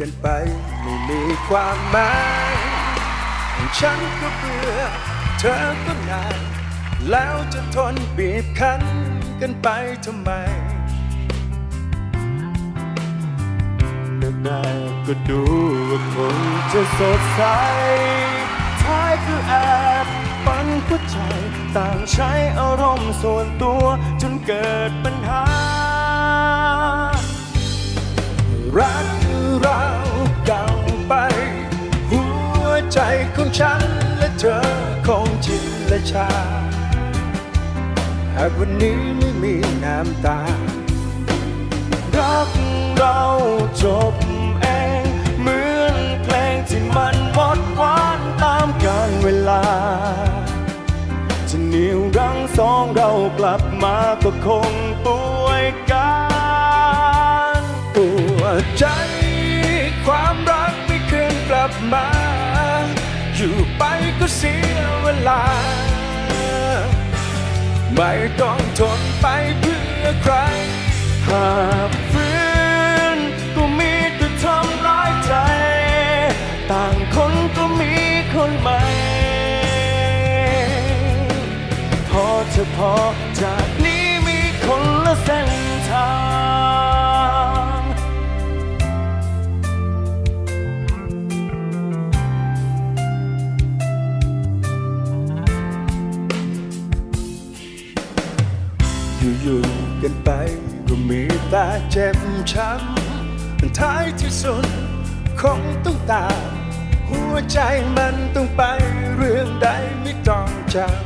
กันไปไม่มีความหมายฉันก็เบื่อเธอก็นานแล้วจะทนบีบคั้นกันไปทำไมนึกได้ก็ดูว่าคงจะสดใสท้ายคือแอบปันหัวใจต่างใช้อารมณ์ส่วนตัวจนเกิดปัญหารักเราเก่าไปหัวใจของฉันและเธอคงชินและชาหากวันนี้ไม่มีน้ำตารักเราจบเองเหมือนเพลงที่มันหมดหวานตามกาลเวลาจะเหนี่ยวรั้งสองเรากลับมาก็คงป่วยกันปวดใจความรักไม่คืนกลับมาอยู่ไปก็เสียเวลาไม่ต้องทนไปเพื่อใครหากฝืนก็มีแต่ทำร้ายใจต่างคนก็มีคนใหม่พอจะพอจากนี้มีคนละเส้นทางอยู่ๆกันไปก็มีแต่เจ็บช้ำท้ายที่สุดคงต้องตามหัวใจมันต้องไปเรื่องใดไม่ต้องจำ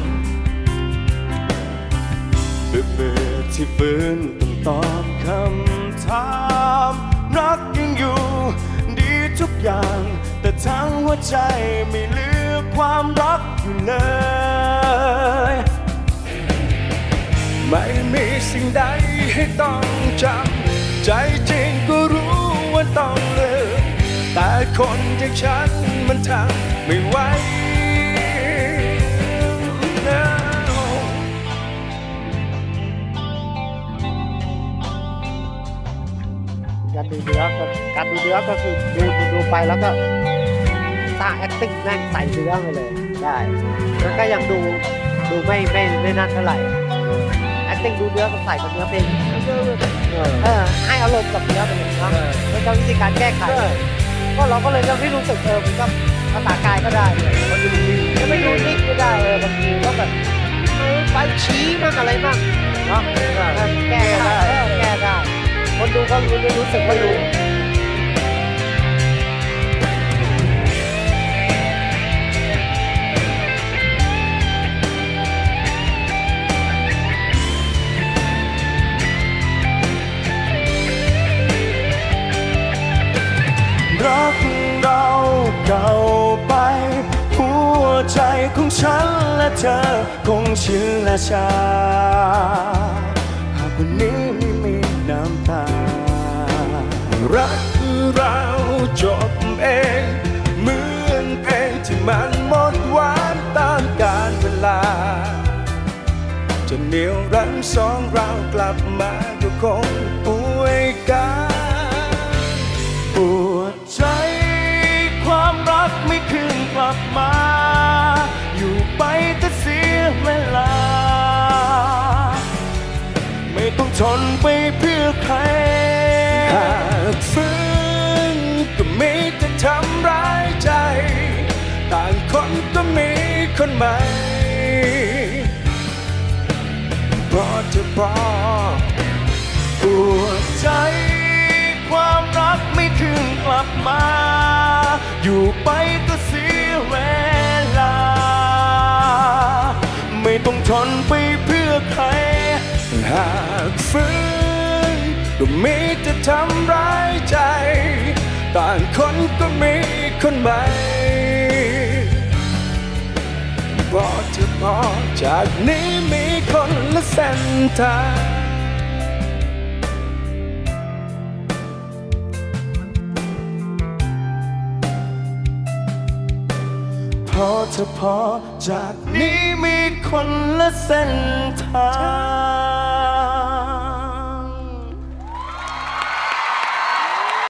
เบื่อที่ฝืนต้องตอบคำถามรักยังอยู่ดีทุกอย่างแต่ทั้งหัวใจไม่เหลือความรักอยู่เลยไม่มีสิ่งใดให้ต้องจำใจจริงก็รู้ว่าต้องเลิกแต่คนอย่างฉันมันทำไม่ไหวการดูเนื้อก็คือดูไปแล้วก็สร้าง acting แม่งใส่เนื้อไปเลยได้แล้วก็ยังดูไม่นั่นเท่าไหร่acting ดูเนื้อก็ใส่กับเนื้อเพลงให้อารมณ์กับเนื้อไปเลยนะแล้วก็วิธีการแก้ไขก็เราก็เลยไม่รู้สึกมันก็ภาษากายก็ได้มันดูดีไม่ดูนิ่งก็ได้บางทีก็แบบไปชี้มั่งอะไรมั่งเนาะแก้ได้คนดูก็รู้สึกว่ารู้รักเราเก่าไปหัวใจของฉันและเธอคงชินและชาหากวันนี้ไม่มีน้ำตารักเราจบเองเหมือนเพลงที่มันหมดหวานตามกาลเวลาจะเหนี่ยวรั้งสองเรากลับมาก็คงป่วยกันปวดใจความรักไม่คืนกลับมาอยู่ไปแต่เสียเวลาไม่ต้องทนไปเพื่อใครหากฝืนก็มีแต่ทำร้ายใจต่างคนก็มีคนใหม่เพราะเธอพอปวดใจความรักไม่คืนกลับมาอยู่ไปก็เสียเวลาไม่ต้องทนไปเพื่อใครหากฝืนก็มีแต่ทำร้ายใจต่างคนก็มีคนใหม่เพราะเธอพอจากนี้มีคนละเส้นทางพอเธอพอจากนี้มีคนละเส้นทาง